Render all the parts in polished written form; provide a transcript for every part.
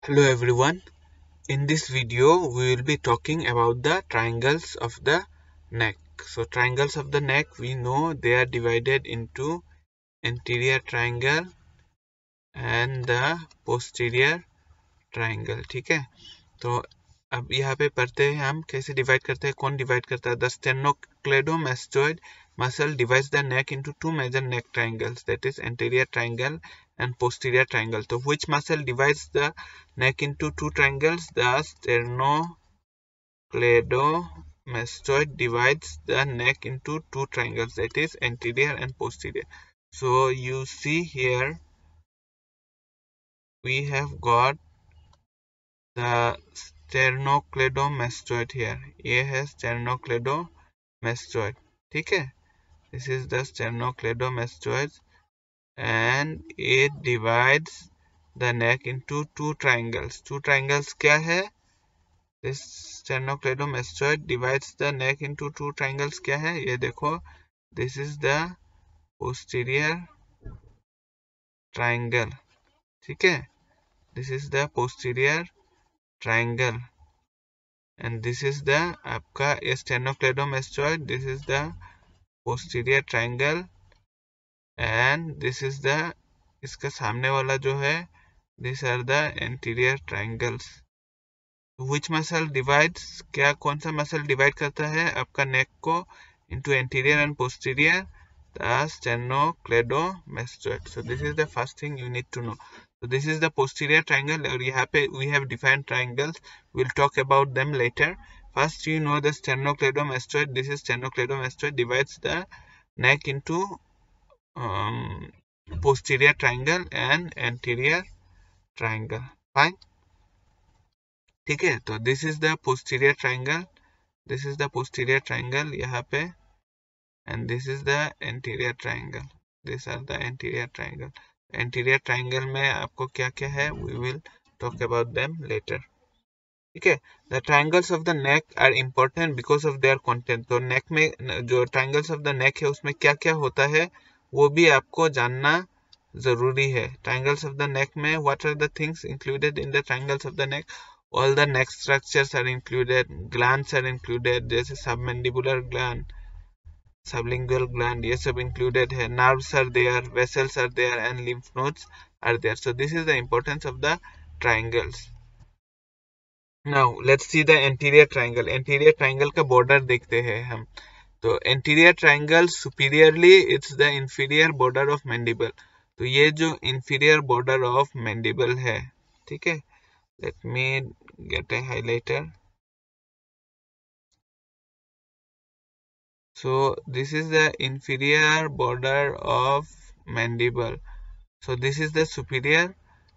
Hello everyone. In this video we will be talking about the triangles of the neck. So triangles of the neck, we know they are divided into anterior triangle and the posterior triangle. ठीक है, तो अब यहाँ पे पढ़ते हैं हम कैसे डिवाइड करते हैं, कौन डिवाइड करता है. The sternocleidomastoid muscle divides the neck into two major neck triangles, that is anterior triangle and posterior triangle. So which muscle divides the neck into two triangles? The sternocleidomastoid divides the neck into two triangles, that is anterior and posterior. So you see here we have got the sternocleidomastoid here. ये है sternocleidomastoid. ठीक है, this is the sternocleidomastoid and it divides the neck into two triangles. Two triangles क्या है? This sternocleidomastoid divides the neck into two triangles क्या है? ये देखो, this is the posterior triangle. ठीक है, this is the posterior triangle and this is the आपका sternocleidomastoid. This is the posterior triangle and this is the इसका सामने वाला जो है, these are the anterior triangles. Which muscle divides, क्या कौन सा मसल डिवाइड करता है आपका नेक को into anterior and posterior? The sternocleidomastoid. So this is the first thing you need to know. So this is the posterior triangle और यहाँ पे we have defined triangles. We'll talk about them later. First you know the sternocleidomastoid. This is sternocleidomastoid divides the neck into posterior triangle and anterior triangle. Fine. ठीक है, तो this is the posterior triangle. This is the posterior triangle यहाँ पे and this is the anterior triangle. These are the anterior triangle. Anterior triangle में आपको क्या क्या है, we will talk about them later. ठीक है, the triangles of the neck are important because of their content. तो neck में जो triangles of the neck है उसमें क्या क्या होता है वो भी आपको जानना जरूरी है. Triangles of the neck में what are the things included in the triangles of the neck? All the neck structures are included, glands are included, जैसे submandibular gland, sublingual gland, ये सब included है, nerves are there, vessels are there and lymph nodes are there. So this is the importance of the triangles. Now let's see the anterior triangle. Anterior triangle का border देखते हैं हम. तो anterior triangle superiorly it's the inferior border of mandible. तो ये जो inferior border of mandible है, ठीक है, let me get a highlighter. So this is the inferior border of mandible. So this is the superior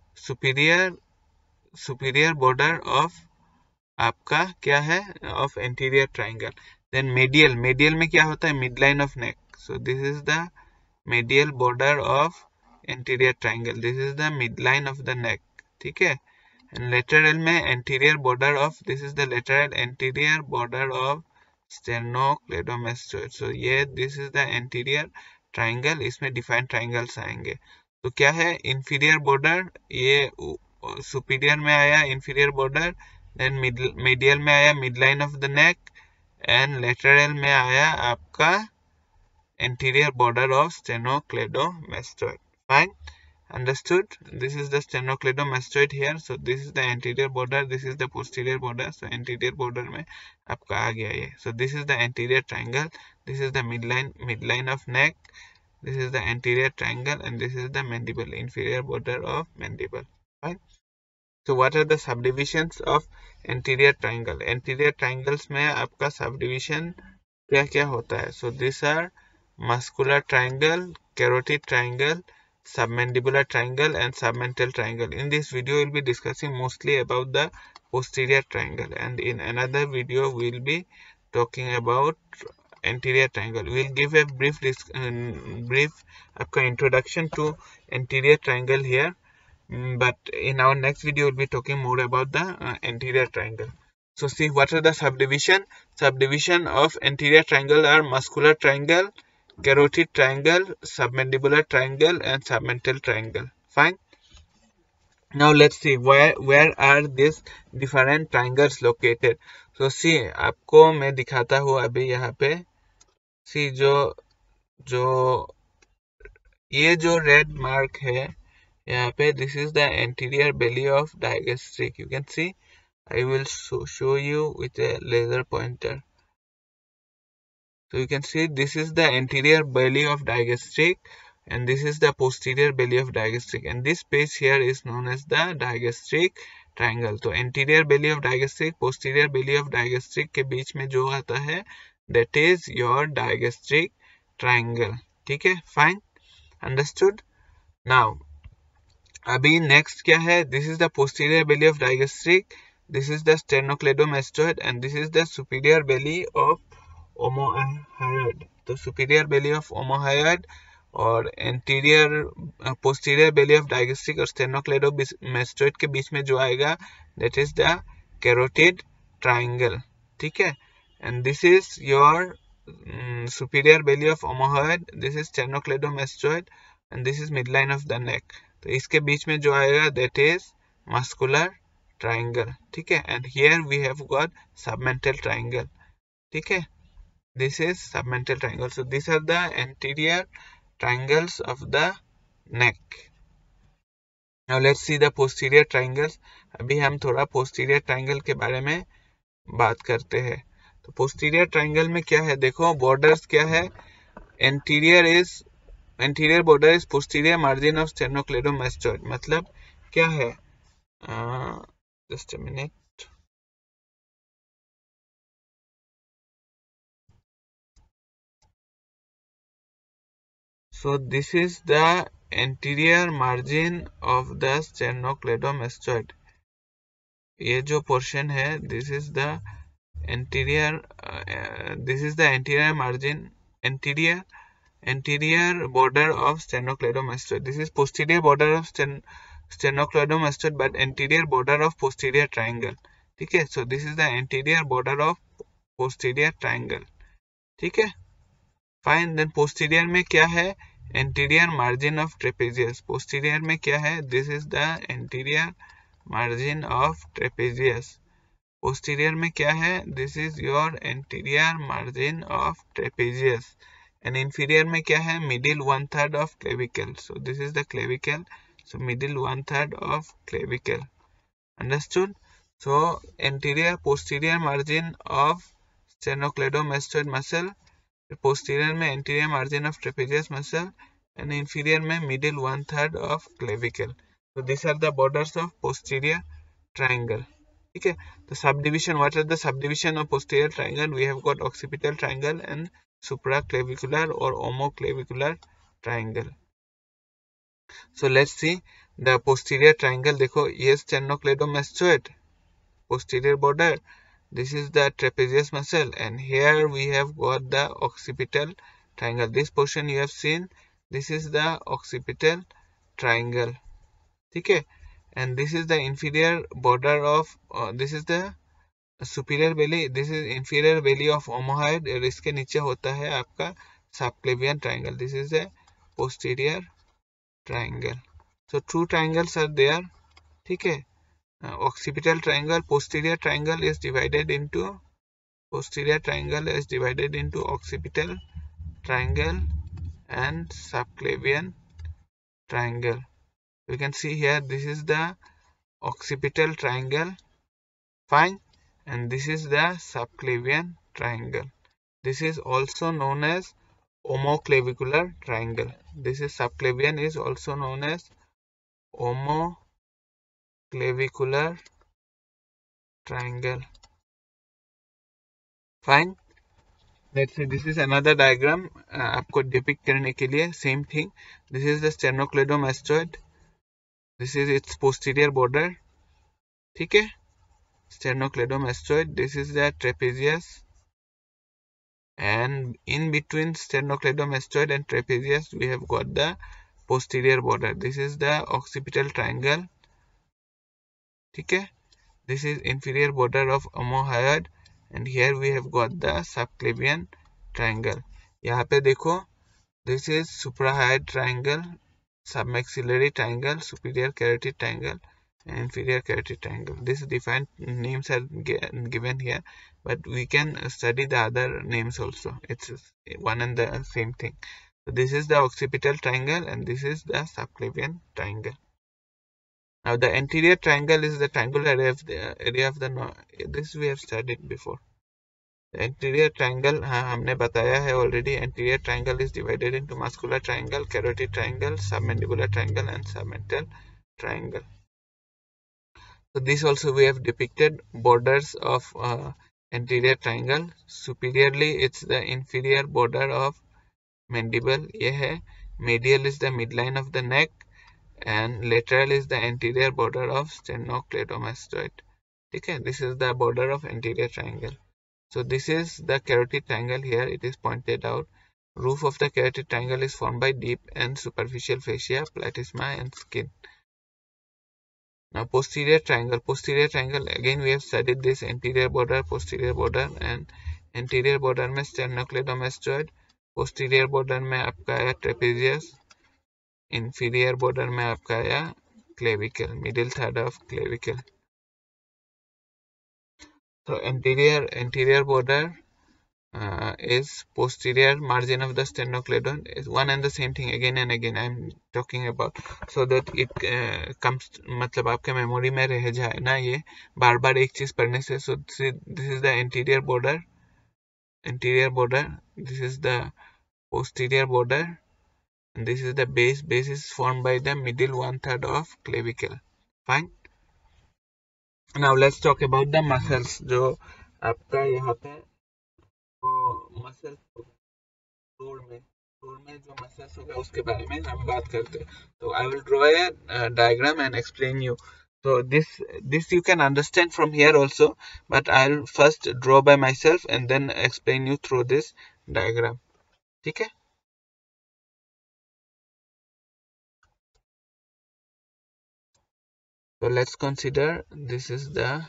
border of आपका क्या है, of anterior triangle. Then medial में क्या होता है, midline of neck. So this is the medial border of anterior triangle. This is the midline of the neck. ठीक है, and lateral में anterior border of, this is the lateral anterior border of sternocleidomastoid. So ये this is the anterior triangle. इसमें defined triangles आएंगे. तो क्या है, inferior border, ये superior में आया inferior border, then medial में आया midline of the neck and lateral में आया आपका anterior border of sternocleidomastoid. Fine, understood? This is the sternocleidomastoid here. So this is the anterior border, this is the posterior border. So anterior border में आपका आ गया ये. So this is the anterior triangle, this is the midline of neck, this is the anterior triangle and this is the mandible, inferior border of mandible. Fine. So what are the subdivisions of anterior triangle? Anterior triangles में आपका subdivision क्या क्या होता है? So these are muscular triangle, carotid triangle, submandibular triangle and submental triangle. In this video we will be discussing mostly about the posterior triangle and in another video we will be talking about anterior triangle. We will give a brief आपका introduction to anterior triangle here. But in our next video we'll be talking more about the anterior triangle. So see, what are the subdivision of anterior triangle are muscular triangle, carotid triangle, submandibular triangle and submental triangle. Fine. Now let's see where are these different triangles located. So see, आपको मैं दिखाता हूँ अभी यहाँ पे. See, जो ये जो रेड मार्क है यहाँ पे, this is the anterior belly of digastric. You can see. I will show you with a laser pointer. So you can see this is the anterior belly of digastric and this is the posterior belly of digastric, and this space here is known as the digastric triangle. तो anterior belly of digastric, posterior belly of digastric के बीच में जो आता है that is your digastric triangle. ठीक है, fine, understood. Now अभी next क्या है, this is the posterior belly of digastric, this is the sternocleidomastoid and this is the superior belly of omohyoid. तो superior belly of omohyoid और anterior posterior belly of digastric और sternocleidomastoid के बीच में जो आएगा that is the carotid triangle. ठीक है, and this is your superior belly of omohyoid, this is sternocleidomastoid and this is midline of the neck. तो इसके बीच में जो आएगा that is muscular triangle. ठीक है, and here we have got submental triangle. ठीक है, this is submental triangle. So these are the anterior triangles of the neck. Now let's see the posterior triangles. अभी हम थोड़ा posterior triangle के बारे में बात करते हैं. तो posterior triangle में क्या है, देखो borders क्या है, anterior border is posterior margin of sternocleidomastoid. मतलब क्या है, just a minute. So this is the anterior margin of the sternocleidomastoid. ये जो portion है, this is the anterior margin, anterior border of sternocleidomastoid. This is posterior border of sternocleidomastoid but anterior border of posterior triangle. ठीक है, so this is the anterior border of posterior triangle. ठीक है, fine. Then posterior में क्या है, anterior margin of trapezius. posterior में क्या है, this is the anterior margin of trapezius. posterior में क्या है, this is your anterior margin of trapezius. and inferior में क्या है, middle 1/3 of clavicle. so this is the clavicle, so middle 1/3 of clavicle. Understood? So anterior posterior margin of sternocleidomastoid muscle, posterior में anterior margin of trapezius muscle and inferior में middle 1/3 of clavicle. So these are the borders of posterior triangle. ठीक है, तो subdivision, what are the subdivision of posterior triangle? We have got occipital triangle and supraclavicular or omoclavicular triangle. So let's see the posterior triangle. देखो ये sternocleidomastoid posterior border, this is the trapezius muscle and here we have got the occipital triangle. This portion you have seen, this is the occipital triangle. ठीक है, and this is the inferior border of this is the superior belly, this is inferior belly of omohyoid और इसके नीचे होता है आपका subclavian triangle. This is a posterior triangle. So two triangles are there. ठीक है, occipital triangle, posterior triangle is divided into occipital triangle and subclavian triangle. You can see here, this is the occipital triangle, fine, and this is the subclavian triangle. This is also known as omoclavicular triangle. This is subclavian is also known as omoclavicular triangle. Fine. Let's say this is another diagram आपको depict करने के लिए, same thing. This is the sternocleidomastoid. This is its posterior border. ठीक है, sternocleidomastoid. This is the trapezius, and in between sternocleidomastoid and trapezius we have got the posterior border. This is the occipital triangle. ठीक है, this is inferior border of omohyoid and here we have got the subclavian triangle. यहाँ पे देखो, this is suprahyoid triangle, submaxillary triangle, superior carotid triangle, inferior carotid triangle. This defined names are given here, but we can study the other names also. It's one and the same thing. So this is the occipital triangle and this is the subclavian triangle. Now the anterior triangle is the triangular area of the this we have studied before. The anterior triangle हमने बताया है already. Anterior triangle is divided into muscular triangle, carotid triangle, submandibular triangle and submental triangle. So this also we have depicted borders of anterior triangle. Superiorly it's the inferior border of mandible, ये है. Medial is the midline of the neck and lateral is the anterior border of sternocleidomastoid. Okay, this is the border of anterior triangle. So this is the carotid triangle. Here it is pointed out. Roof of the carotid triangle is formed by deep and superficial fascia, platysma and skin. Now posterior triangle. Posterior triangle, again we have studied this anterior border, posterior border, and anterior border में sternocleidomastoid, posterior border में आपका आया trapezius, inferior border में आपका आया clavicle, middle third of clavicle. So anterior border is posterior margin of the sternocleidomastoid. Is one and the same thing again and again I'm talking about, so that it comes, मतलब आपके memory में रह जाए ना ये बार बार एक चीज पढ़ने से. So this is the anterior border, this is the posterior border, and this is the base. Base is formed by the middle 1/3 of clavicle. Fine. Now let's talk about the muscles. जो आपका यहाँ पे muscles road में जो muscles होगा उसके बारे में हम बात करते हैं. तो I will draw a diagram and explain you. So this you can understand from here also, but I'll first draw by myself and then explain you through this diagram. ठीक है? So let's consider this is the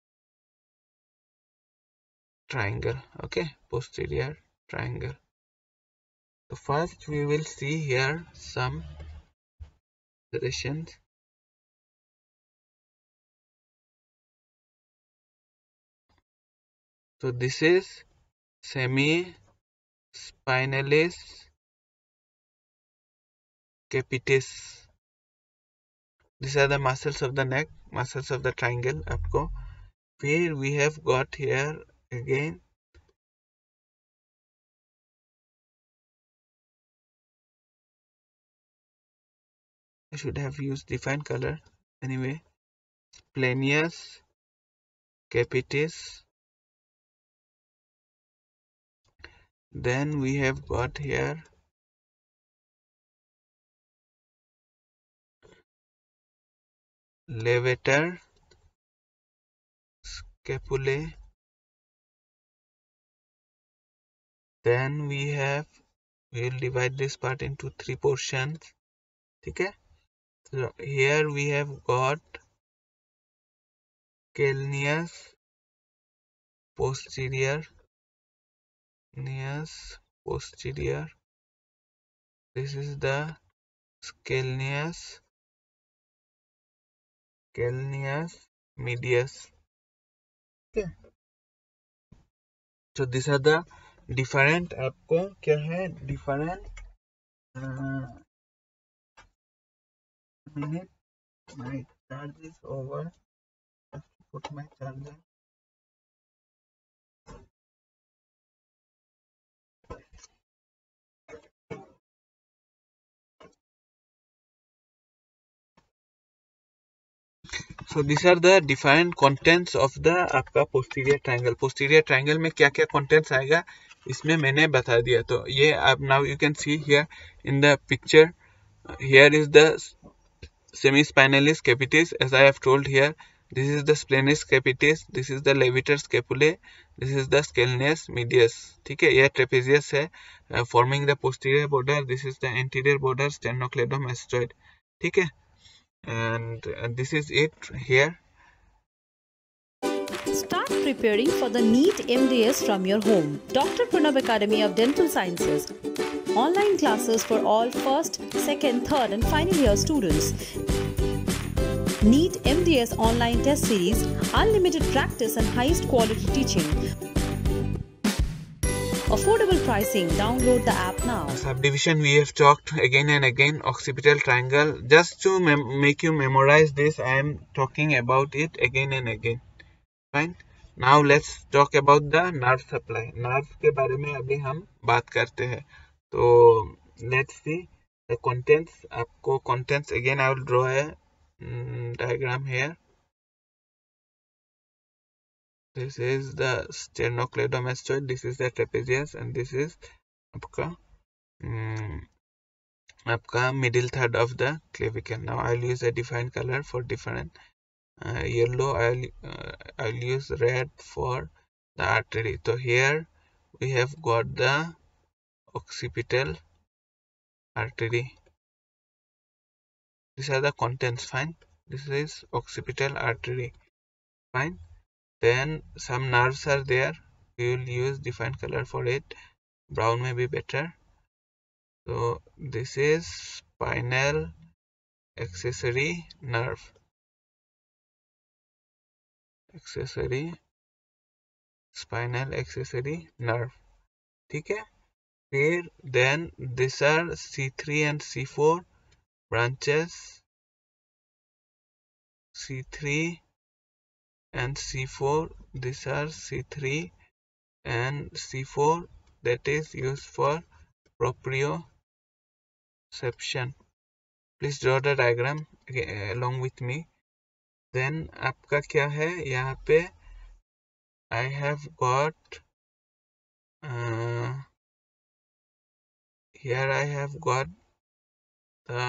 triangle. Okay, posterior triangle. So first we will see here some serrations. So this is semispinalis capitis. These are the muscles of the neck, muscles of the triangle. आपको फिर we have got here again I should have used different color anyway. Splenius capitis. Then we have got here levator scapulae. Then we'll divide this part into 3 portions. Okay, so here we have got calcaneus posterior, this is the calcaneus medius. Okay, so these are the different, आपको क्या है different minute. My charge is over. I have to put my charger. So these are the different contents of the आपका posterior triangle. Posterior triangle में क्या क्या contents आएगा इसमें मैंने बता दिया. तो ये आप now you can see here in the picture. Here is the semispinalis capitis, as I have told here. This is the splenius capitis. This is the levator scapulae. This is the calcaneus medius. ठीक है, यह trapezius है forming the posterior border. This is the anterior border sternocleidomastoid. ठीक है, and this is it here. Start preparing for the NEET MDS from your home. Dr. Pranab Academy of Dental Sciences. Online classes for all first, second, third and final year students. NEET MDS online test series, unlimited practice and highest quality teaching. Affordable pricing. Download the app now. Subdivision we have talked again and again. Occipital triangle. Just to make you memorize this, I am talking about it again and again. Fine. Now let's talk about the nerve supply. Nerve के बारे में अभी हम बात करते हैं. तो let's see the contents. आपको contents again I will draw a diagram here. This is the sternocleidomastoid, this is the trapezius, and this is आपका middle third of the clavicle. Now I'll use a different color for different. Yellow I'll use red for the artery. So here we have got the occipital artery. These are the contents. Fine. This is occipital artery. Fine. Then some nerves are there. We will use different color for it. Brown may be better. So this is spinal accessory nerve. Spinal accessory nerve. ठीक है. फिर then these are C3 and C4 branches. C3 and C4. These are C3 and C4, that is used for proprioception. Please draw the diagram along with me. Then आपका क्या है यहाँ पे I have got here I have got the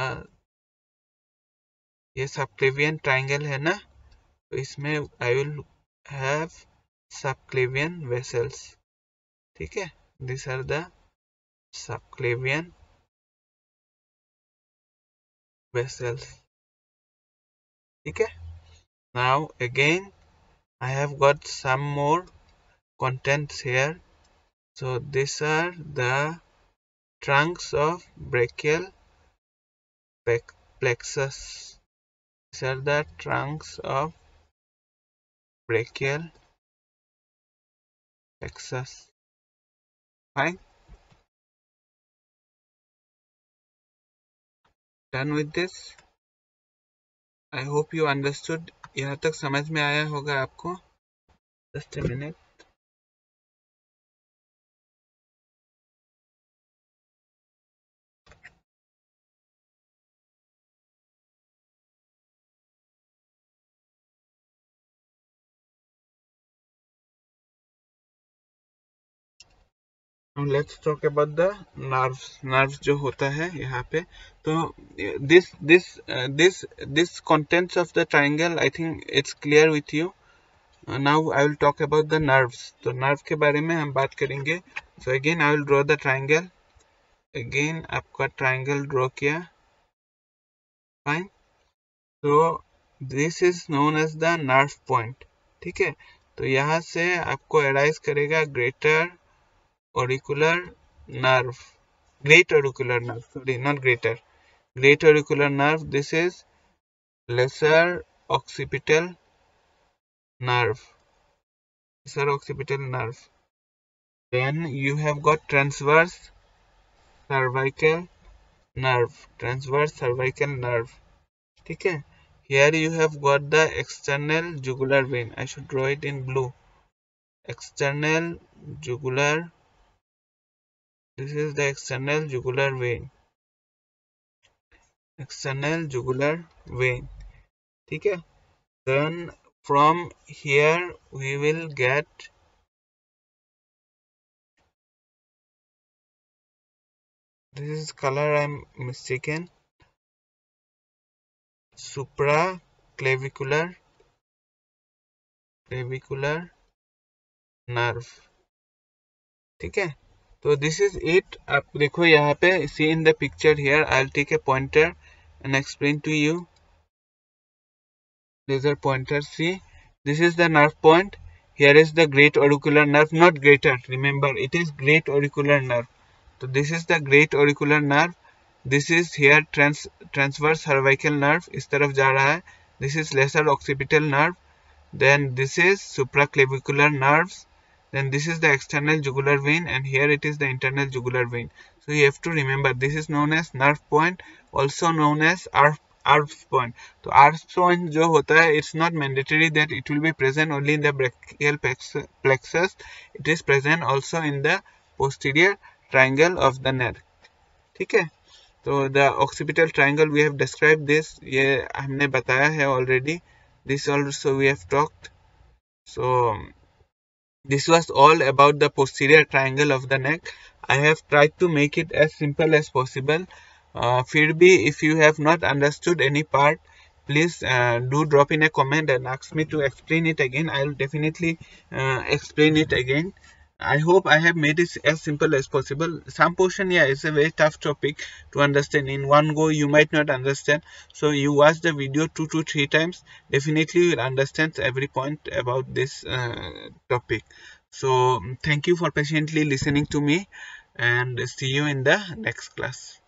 ये subclavian triangle है ना, तो इसमें I will have subclavian vessels. ठीक है. These are the subclavian vessels. ठीक है. Now again I have got some more contents here. So these are the trunks of brachial plexus. These are the trunks of brachial plexus. Fine. Done with this. I hope you understood. यहाँ तक समझ में आया होगा आपको. Just a minute. Now let's talk about the nerves. Nerves जो होता है यहाँ पे, तो this contents of the triangle, I think it's clear with you. Now I will talk about the nerves. तो nerve के बारे में हम बात करेंगे. So again I will draw the triangle. Again आपका triangle draw किया. Fine. So this is known as the nerve point. ठीक है. तो यहाँ से आपको arise करेगा greater auricular nerve. Great auricular nerve. Sorry, not greater. Great auricular nerve. This is lesser occipital nerve. Lesser occipital nerve. Then you have got transverse cervical nerve. Transverse cervical nerve. ठीक है. Here you have got the external jugular vein. I should draw it in blue. External jugular. This is the external jugular vein. External jugular vein. ठीक है. Then from here we will get this is color I'm mistaken. Supraclavicular nerve. ठीक है. तो this is it. आप देखो यहाँ पे, see in the picture here. I'll take a pointer and explain to you. Laser pointer. See, this is the nerve point. Here is the great auricular nerve, not greater. Remember, it is great auricular nerve. So this is the great auricular nerve. This is here transverse cervical nerve. इस तरफ जा रहा है. This is lesser occipital nerve. Then this is supraclavicular nerves. Then this is the external jugular vein, and here it is the internal jugular vein. So you have to remember this is known as nerve point, also known as Erb's point. So Erb's point जो होता है, it's not mandatory that it will be present only in the brachial plexus. It is present also in the posterior triangle of the neck. ठीक है. So the occipital triangle we have described this. ये हमने बताया है already. This also we have talked. So this was all about the posterior triangle of the neck. I have tried to make it as simple as possible. फिर भी if you have not understood any part, please do drop in a comment and ask me to explain it again. I will definitely explain it again. I hope I have made it as simple as possible. Some portion, yeah, it's a very tough topic to understand. In one go, you might not understand. So you watch the video 2 to 3 times. Definitely you will understand every point about this topic. So thank you for patiently listening to me, and see you in the next class.